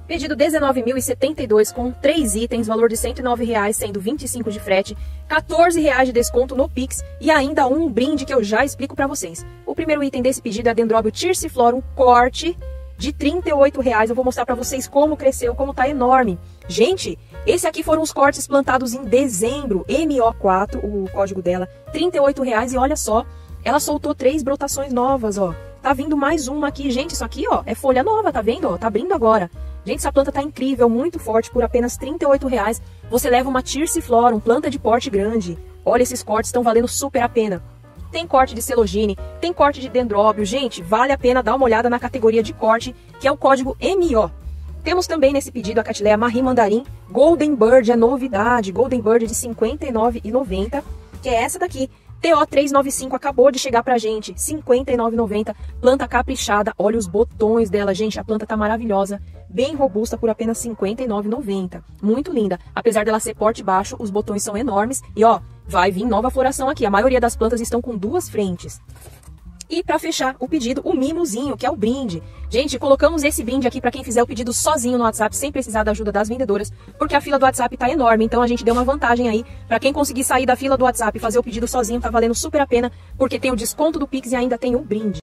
Pedido 19.072 com 3 itens, valor de R$ 109,00, sendo 25 de frete, R$ 14,00 de desconto no Pix e ainda um brinde que eu já explico pra vocês. O primeiro item desse pedido é a Dendróbio Thyrsilorum corte de R$ 38,00. Eu vou mostrar pra vocês como cresceu, como tá enorme. Gente, esse aqui foram os cortes plantados em dezembro, MO4, o código dela, R$ 38,00 e olha só, ela soltou 3 brotações novas, ó. Tá vindo mais uma aqui, gente, isso aqui, ó, é folha nova, tá vendo, ó, tá abrindo agora. Gente, essa planta tá incrível, muito forte, por apenas R$ 38,00. Você leva uma Thyrsilorum, planta de porte grande. Olha, esses cortes estão valendo super a pena. Tem corte de celogine, tem corte de dendróbio. Gente, vale a pena dar uma olhada na categoria de corte, que é o código MO. Temos também nesse pedido a Cattleya Marie Mandarim Golden Bird, é novidade. Golden Bird de R$ 59,90, que é essa daqui. TO395 acabou de chegar pra gente, R$ 59,90, planta caprichada, olha os botões dela, gente, a planta tá maravilhosa, bem robusta por apenas R$ 59,90, muito linda, apesar dela ser porte baixo, os botões são enormes e ó, vai vir nova floração aqui, a maioria das plantas estão com 2 frentes. E para fechar o pedido, o mimozinho, que é o brinde. Gente, colocamos esse brinde aqui para quem fizer o pedido sozinho no WhatsApp, sem precisar da ajuda das vendedoras, porque a fila do WhatsApp tá enorme, então a gente deu uma vantagem aí. Para quem conseguir sair da fila do WhatsApp e fazer o pedido sozinho, tá valendo super a pena, porque tem o desconto do Pix e ainda tem o brinde.